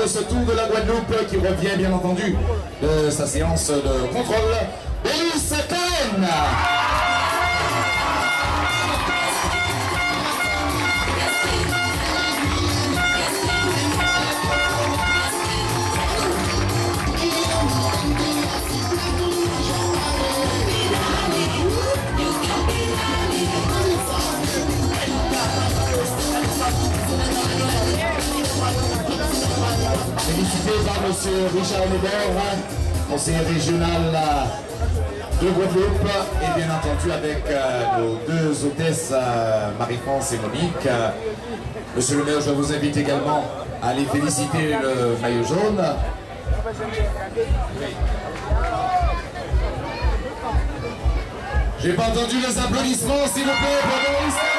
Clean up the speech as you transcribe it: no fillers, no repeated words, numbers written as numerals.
de ce tour de la Guadeloupe qui revient bien entendu de sa séance de contrôle, Boris Cohen. Félicité par M. Richard Lebert, conseiller régional de Guadeloupe, et bien entendu avec nos deux hôtesses, Marie-France et Monique. Monsieur le maire, je vous invite également à aller féliciter le maillot jaune. J'ai pas entendu les applaudissements, s'il vous plaît, pour Boris.